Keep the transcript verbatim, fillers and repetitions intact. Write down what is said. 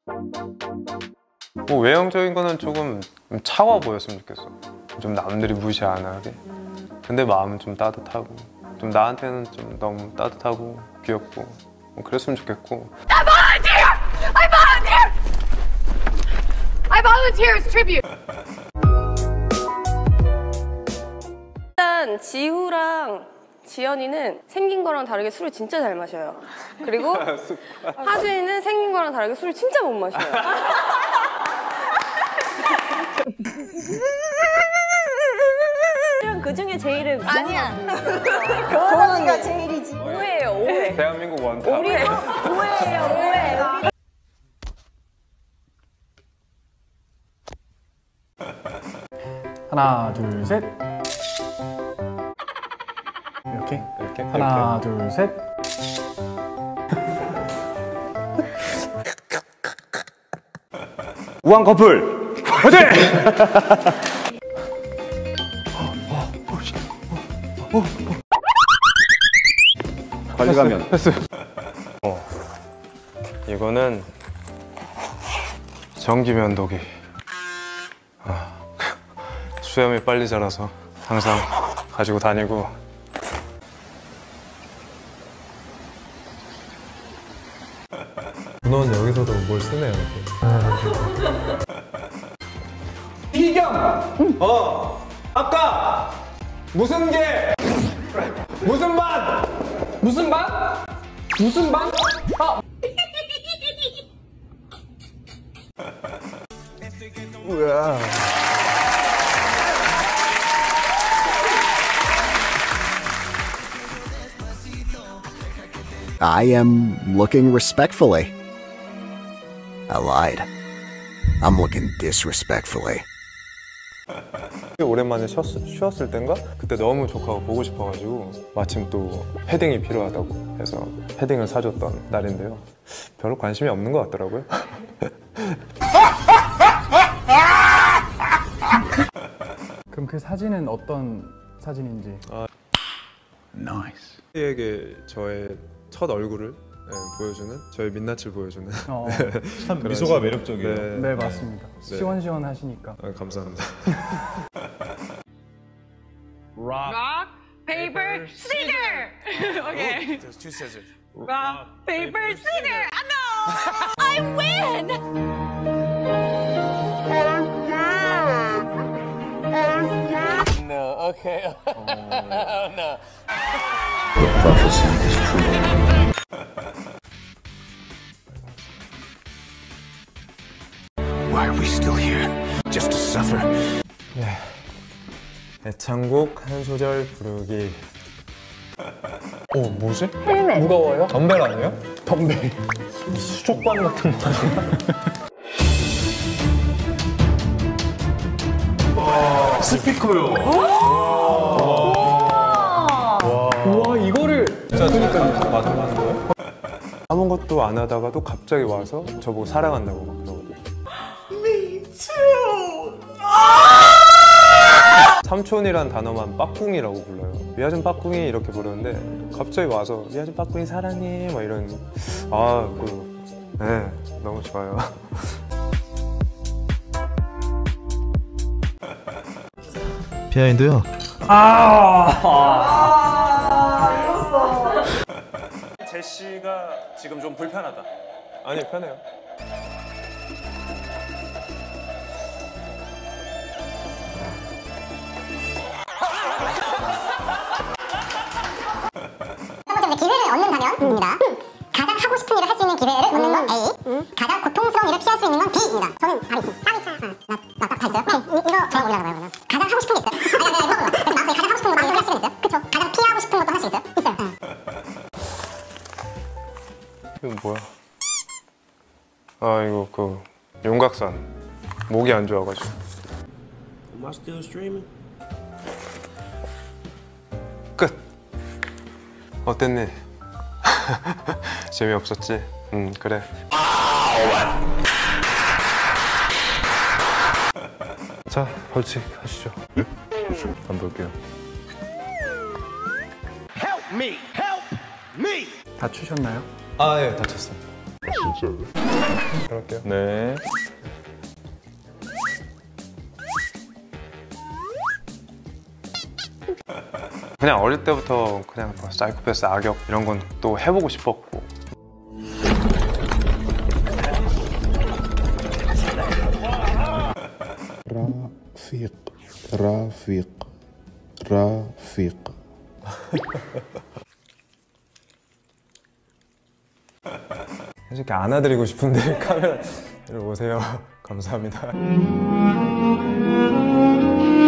뭐 외형적인 거는 조금 차가워 보였으면 좋겠어. 좀 남들이 무시 안 하게. 근데 마음은 좀 따뜻하고, 좀 나한테는 좀 너무 따뜻하고 귀엽고 뭐 그랬으면 좋겠고. I volunteer! I volunteer! I volunteer as tribute! 일단 지우랑 지연이는 생긴 거랑 다르게 술을 진짜 잘 마셔요. 그리고 하준이는 생긴 거랑 다르게 술을 진짜 못 마셔요. 그 중에 제일은 아니야. 그 언니가 제일이지. 오해예요, 오해. 대한민국 원탑. 오해예요, 오해. 하나, 둘, 셋. 이렇게? 이렇게? 하나, 이렇게. 둘, 셋. 우한 커플 화이팅! 관리가면 패스. 어, 이거는 전기 면도기. 아, 수염이 빨리 자라서 항상 가지고 다니고. 넌 여기서도 뭘 쓰네요. 이경! 어! 아까! 무슨 개! 무슨 반! 무슨 반? 무슨 반? 아! 뭐야. I am looking respectfully. I lied. I'm looking disrespectfully. 오랜만에 쉬었, 쉬었을 땐가? 그때 너무 조카가 보고 싶어가지고 마침 또 패딩이 필요하다고 해서 패딩을 사줬던 날인데요. 별로 관심이 없는 것 같더라고요. 그럼 그 사진은 어떤 사진인지? 아, Nice. 에게 저의 첫 얼굴을 네, 보여주는, 저의 민낯을 보여주는. 어, 참 미소가 매력적이에요. 네, 네, 맞습니다. 네. 시원시원하시니까. 아, 감사합니다. Rock, paper, scissors! Okay. There's two scissors. Rock, paper, scissors! I know! I win! No, okay. Oh, no. Why are we still here? Just to suffer? 예. 애창곡 한 소절 부르기. 오, 뭐지? 헬멧. 무거워요? 덤벨 아니에요? 덤벨. 수족관 같은 거. 스피커요. 우와, 이거를. 진짜 그러니까 맞는 거예요? 아무것도 안 하다가도 갑자기 와서 저보고 사랑한다고 막 그러거든요. 삼촌이란 단어만 빠꿍이라고 불러요. 미아준 빠꿍이 이렇게 부르는데 갑자기 와서 미아준 빠꿍이 사랑해 막 이런. 아, 그, 네, 너무 좋아요. 비하인드요. 제시가 지금 좀 불편하다. 아니, 편해요. 기회를 얻는다면입니다. 가장 하고 싶은 일을 할 수 있는 기회를 얻는 건 A. 가장 고통스러운 일을 피할 수 있는 건 B입니다. 저는 답이 있습니다. 답이 있어요. 나딱 다 있어요. 이, 이거 저랑 올려놔봐요 그러면. 가장 하고 싶은 게 있어요. 아니 아니 아니 그래서 나한테 가장 하고 싶은 것도 할 수 있어요. 그쵸? 가장 피하고 싶은 것도 할 수 있어요. 있어요. 이거 뭐야? 아, 이거 그 용각산. 목이 안 좋아가지고. Am I still streaming? 끝! 어땠니? 재미없었지? 응, 그래. 자, 벌칙 하시죠. 네? 안 볼게요. Help me! Help me! 다치셨나요? 아, 예, 다쳤어요. 진짜요? 그럴게요. 네. 그냥 어릴 때부터 그냥 뭐 사이코패스, 악역 이런 건 또 해보고 싶었고. رفيق رفيق رفيق 솔직히 안아드리고 싶은데 카메라를 보세요. 감사합니다.